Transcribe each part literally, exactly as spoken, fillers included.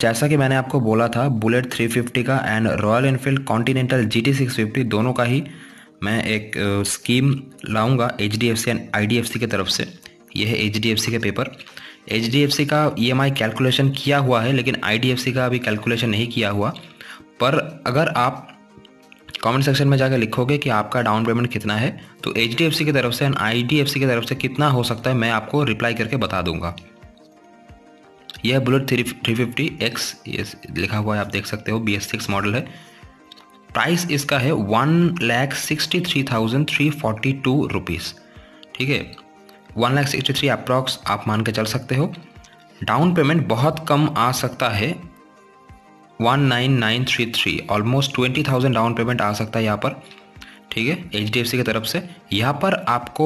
जैसा कि मैंने आपको बोला था, बुलेट थ्री फिफ्टी का and Royal Enfield Continental G T six fifty दोनों का ही मैं एक स्कीम लाऊंगा H D F C and I D F C की तरफ से। यह है एच डी एफ सी के paper. H D F C का ई एम आई कैलकुलेशन किया हुआ है, लेकिन आई डी एफ सी का अभी कैलकुलेशन नहीं किया हुआ। पर अगर आप कमेंट सेक्शन में जाकर लिखोगे कि आपका डाउन पेमेंट कितना है, तो एच डी एफ सी की तरफ से and I D F C की तरफ से कितना हो सकता है मैं आपको रिप्लाई करके बता दूंगा। यह Bullet three three fifty X ये लिखा हुआ है, आप देख सकते हो, बी एस सिक्स मॉडल है। प्राइस इसका है one lakh sixty three thousand three forty two rupees. ठीक है, one lakh sixty three approx आप मान के चल सकते हो। डाउन पेमेंट बहुत कम आ सकता है, one nine nine three three, almost twenty thousand down payment आ सकता है यहाँ पर। ठीक है, एच डी एफ सी की तरफ से। यहाँ पर आपको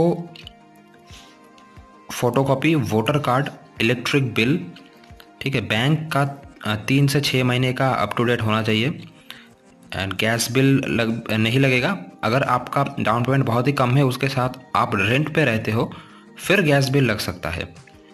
photocopy, voter card, electric bill, ठीक है, बैंक का तीन से छः महीने का अप टू डेट होना चाहिए, एंड गैस बिल लग नहीं लगेगा। अगर आपका डाउन पेमेंट बहुत ही कम है, उसके साथ आप रेंट पे रहते हो, फिर गैस बिल लग सकता है।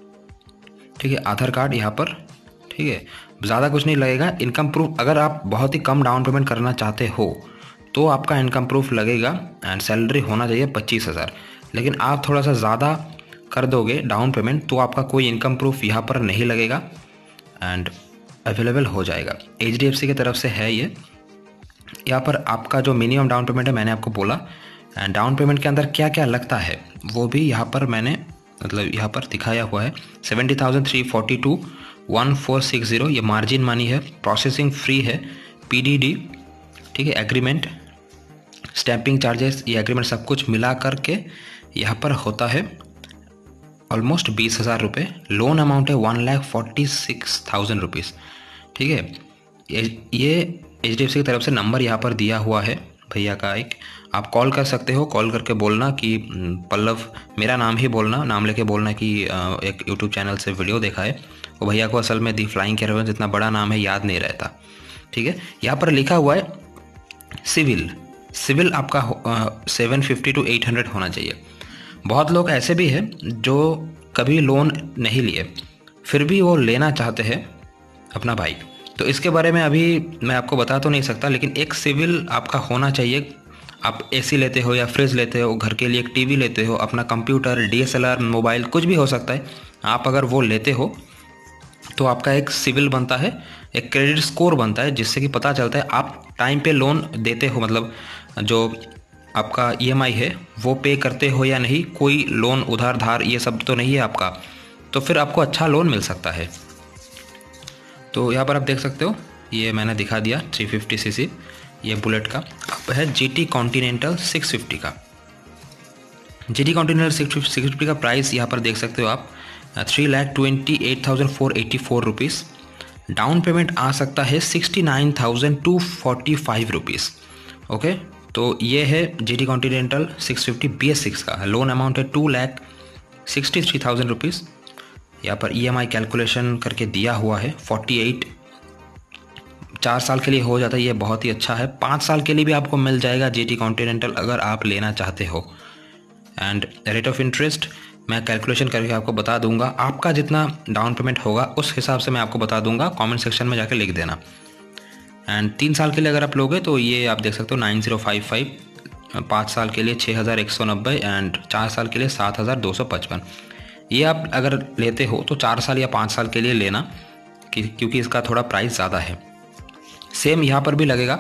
ठीक है, आधार कार्ड यहाँ पर, ठीक है, ज़्यादा कुछ नहीं लगेगा। इनकम प्रूफ, अगर आप बहुत ही कम डाउन पेमेंट करना चाहते हो तो आपका इनकम प्रूफ लगेगा, एंड सैलरी होना चाहिए पच्चीस हज़ार। लेकिन आप थोड़ा सा ज़्यादा कर दोगे डाउन पेमेंट तो आपका कोई इनकम प्रूफ यहाँ पर नहीं लगेगा एंड अवेलेबल हो जाएगा। एच डी एफ सी की तरफ से है ये। यहाँ पर आपका जो मिनिमम डाउन पेमेंट है मैंने आपको बोला, एंड डाउन पेमेंट के अंदर क्या क्या लगता है वो भी यहाँ पर मैंने मतलब यहाँ पर दिखाया हुआ है। Seventy thousand three forty two one four six zero ये मार्जिन मनी है, प्रोसेसिंग फ्री है, पी डी डी, ठीक है, एग्रीमेंट, स्टैंपिंग चार्जेस, ये एग्रीमेंट सब कुछ मिला करके यहाँ पर होता है ऑलमोस्ट बीस हज़ार रुपये। लोन अमाउंट है one lakh forty six thousand rupees. ठीक है, ये एच डी एफ सी की तरफ से नंबर यहाँ पर दिया हुआ है भैया का एक, आप कॉल कर सकते हो। कॉल करके बोलना कि पल्लव, मेरा नाम ही बोलना, नाम लेके बोलना कि एक यूट्यूब चैनल से वीडियो देखा है। वो भैया को असल में दी फ्लाइंग कैरावान इतना बड़ा नाम है याद नहीं रहता। ठीक है, यहाँ पर लिखा हुआ है सिविल। सिविल आपका seven fifty to eight hundred होना चाहिए। बहुत लोग ऐसे भी हैं जो कभी लोन नहीं लिए फिर भी वो लेना चाहते हैं अपना बाइक, तो इसके बारे में अभी मैं आपको बता तो नहीं सकता, लेकिन एक सिविल आपका होना चाहिए। आप एसी लेते हो या फ्रिज लेते हो, घर के लिए एक टीवी लेते हो, अपना computer, D S L R, mobile, कुछ भी हो सकता है, आप अगर वो लेते हो तो आपका एक सिविल बनता है, एक क्रेडिट स्कोर बनता है, जिससे कि पता चलता है आप टाइम पे लोन देते हो, मतलब जो आपका ई एम आई है वो पे करते हो या नहीं, कोई लोन उधार धार ये सब तो नहीं है आपका, तो फिर आपको अच्छा लोन मिल सकता है। तो यहाँ पर आप देख सकते हो, ये मैंने दिखा दिया थ्री फिफ्टी सी सी ये बुलेट का। अब है G T Continental six fifty का। G T Continental six fifty का प्राइस यहाँ पर देख सकते हो आप, three lakh twenty eight thousand four eighty four rupees. Down payment आ सकता है sixty nine thousand two forty five rupees. Okay, तो ये है G T Continental six fifty B S six का। लोन अमाउंट है two lakh sixty three thousand rupees. यहाँ पर ई एम आई कैलकुलेशन करके दिया हुआ है फोर्टी एट, चार साल के लिए हो जाता है, ये बहुत ही अच्छा है। पाँच साल के लिए भी आपको मिल जाएगा जी टी कॉन्टिनेंटल अगर आप लेना चाहते हो। एंड रेट ऑफ इंटरेस्ट मैं कैलकुलेशन करके आपको बता दूंगा, आपका जितना डाउन पेमेंट होगा उस हिसाब से मैं आपको बता दूंगा, कमेंट सेक्शन में जाकर लिख देना। एंड तीन साल के लिए अगर आप लोगे तो ये आप देख सकते हो नाइन ज़ीरो फाइव फाइव, पाँच साल के लिए छः हज़ार एक सौ नब्बे एंड चार साल के लिए सात हज़ार दो सौ पचपन। ये आप अगर लेते हो तो चार साल या पाँच साल के लिए लेना, क्योंकि इसका थोड़ा प्राइस ज़्यादा है। सेम यहाँ पर भी लगेगा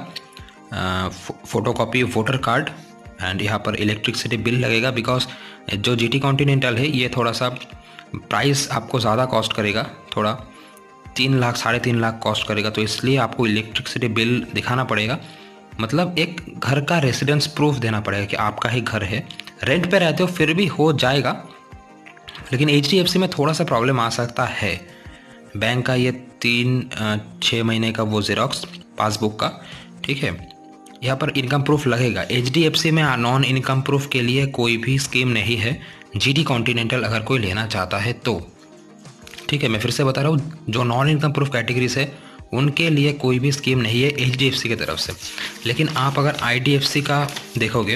फोटोकॉपी, वोटर कार्ड, एंड यहाँ पर इलेक्ट्रिसिटी बिल लगेगा, बिकॉज जो जी टी कॉन्टिनेंटल है ये थोड़ा सा प्राइस आपको ज़्यादा कॉस्ट करेगा, थोड़ा तीन लाख साढ़े तीन लाख कॉस्ट करेगा, तो इसलिए आपको इलेक्ट्रिसिटी बिल दिखाना पड़ेगा। मतलब एक घर का रेसिडेंस प्रूफ देना पड़ेगा कि आपका ही घर है। रेंट पे रहते हो फिर भी हो जाएगा, लेकिन एच डी एफ सी में थोड़ा सा प्रॉब्लम आ सकता है। बैंक का ये तीन छः महीने का वो ज़ेरॉक्स पासबुक का, ठीक है, यहाँ पर इनकम प्रूफ लगेगा। एच डी एफ सी में नॉन इनकम प्रूफ के लिए कोई भी स्कीम नहीं है, जी टी कॉन्टिनेंटल अगर कोई लेना चाहता है तो। ठीक है, मैं फिर से बता रहा हूँ, जो नॉन इनकम प्रूफ कैटेगरीज है उनके लिए कोई भी स्कीम नहीं है एच डी एफ सी की तरफ से। लेकिन आप अगर आई डी एफ सी का देखोगे,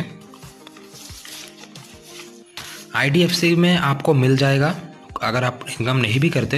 आई डी एफ सी में आपको मिल जाएगा, अगर आप इनकम नहीं भी करते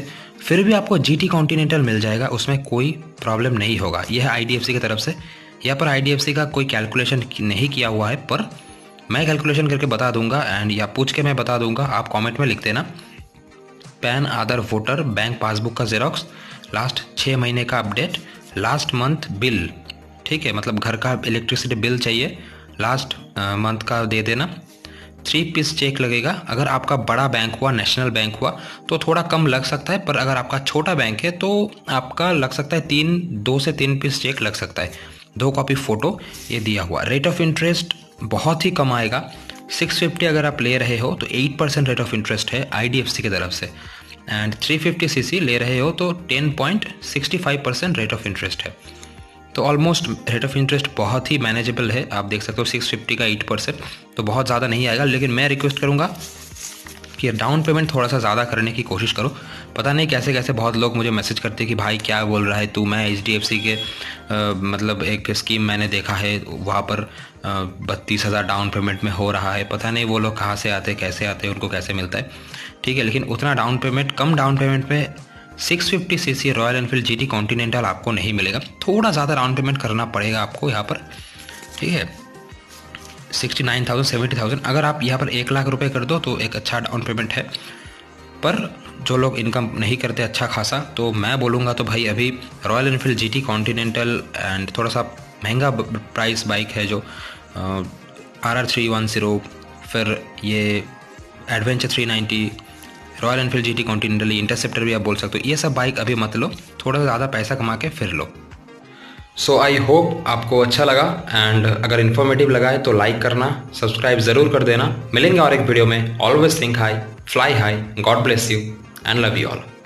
फिर भी आपको जी टी कॉन्टिनेंटल मिल जाएगा, उसमें कोई प्रॉब्लम नहीं होगा। यह है आई डी एफ सी की तरफ से। यहाँ पर आई डी एफ सी का कोई कैलकुलेशन नहीं किया हुआ है, पर मैं कैलकुलेशन करके बता दूंगा एंड या पूछ के मैं बता दूंगा, आप कमेंट में लिख देना। PAN, Aadhaar, voter, bank passbook का जेरोक्स, लास्ट छः महीने का अपडेट, लास्ट मंथ बिल, ठीक है, मतलब घर का इलेक्ट्रिसिटी बिल चाहिए, लास्ट मंथ का दे देना। थ्री पीस चेक लगेगा। अगर आपका बड़ा बैंक हुआ, नेशनल बैंक हुआ, तो थोड़ा कम लग सकता है, पर अगर आपका छोटा बैंक है तो आपका लग सकता है तीन दो से तीन पीस चेक लग सकता है। दो कॉपी फ़ोटो, ये दिया हुआ। रेट ऑफ इंटरेस्ट बहुत ही कम आएगा। सिक्स फिफ्टी अगर आप ले रहे हो तो eight percent rate of interest है आई डी एफ सी की तरफ से, and three fifty C C ले रहे हो तो ten point sixty five percent rate of interest है। तो ऑलमोस्ट रेट ऑफ इंटरेस्ट बहुत ही मैनेजेबल है। आप देख सकते हो सिक्स फिफ्टी का एट परसेंट तो बहुत ज़्यादा नहीं आएगा, लेकिन मैं रिक्वेस्ट करूँगा कि डाउन पेमेंट थोड़ा सा ज़्यादा करने की कोशिश करो। पता नहीं कैसे कैसे बहुत लोग मुझे मैसेज करते हैं कि भाई क्या बोल रहा है तू, मैं एच डी एफ सी के आ, मतलब एक स्कीम मैंने देखा है, वहाँ पर बत्तीस हज़ार डाउन पेमेंट में हो रहा है। पता नहीं वो लोग कहाँ से आते, कैसे आते, उनको कैसे मिलता है, ठीक है। लेकिन उतना डाउन पेमेंट, कम डाउन पेमेंट पे six fifty C C Royal Enfield G T Continental आपको नहीं मिलेगा। थोड़ा ज़्यादा डाउन पेमेंट करना पड़ेगा आपको यहाँ पर, ठीक है। Sixty nine thousand seventy thousand अगर आप यहाँ पर एक लाख रुपए कर दो तो एक अच्छा डाउन पेमेंट है। पर जो लोग इनकम नहीं करते अच्छा खासा, तो मैं बोलूँगा तो भाई अभी Royal Enfield G T Continental and थोड़ा सा महंगा प्राइस बाइक है जो R R three one zero, फिर ये adventure three ninety, Royal Enfield G T Continental, Interceptor भी आप बोल सकते हो, ये सब बाइक अभी मत लो, थोड़ा ज़्यादा पैसा कमा के फिर लो। सो आई होप आपको अच्छा लगा, एंड अगर इन्फॉर्मेटिव लगा है तो लाइक करना, सब्सक्राइब ज़रूर कर देना। मिलेंगे और एक वीडियो में। Always think high, fly high, God bless you and love you all.